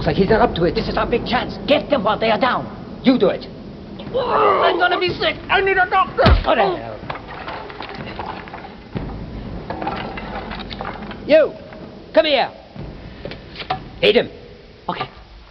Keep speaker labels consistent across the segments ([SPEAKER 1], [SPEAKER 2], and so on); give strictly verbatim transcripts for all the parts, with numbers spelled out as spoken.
[SPEAKER 1] Looks like he's not up to it. This is our big chance. Get them while they are down. You do it.
[SPEAKER 2] I'm gonna be sick. I need a doctor.
[SPEAKER 1] Oh, the hell. You, come here. Hit him.
[SPEAKER 2] Okay.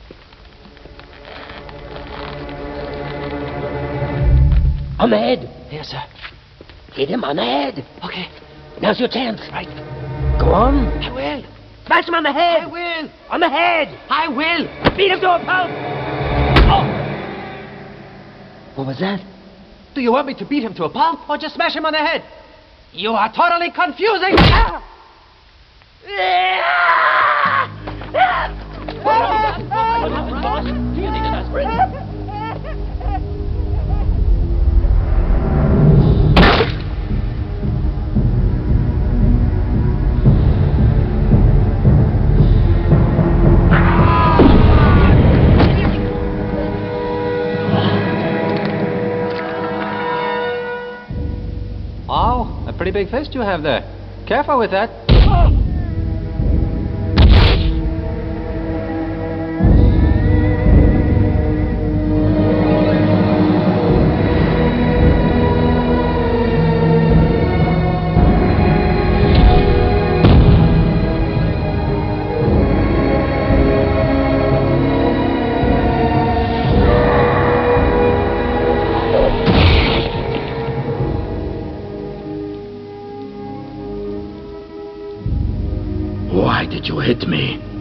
[SPEAKER 1] On the head.
[SPEAKER 2] Yes, sir.
[SPEAKER 1] Hit him on the head.
[SPEAKER 2] Okay.
[SPEAKER 1] Now's your chance.
[SPEAKER 2] Right.
[SPEAKER 1] Go on.
[SPEAKER 2] I will.
[SPEAKER 1] Smash him on the head.
[SPEAKER 2] I will.
[SPEAKER 1] On the head.
[SPEAKER 2] I will.
[SPEAKER 1] Beat him to a pulp. Oh. What was that?
[SPEAKER 2] Do you want me to beat him to a pulp or just smash him on the head? You are totally confusing. Ah! Wow, a pretty big fist you have there. Careful with that.
[SPEAKER 3] Why did you hit me?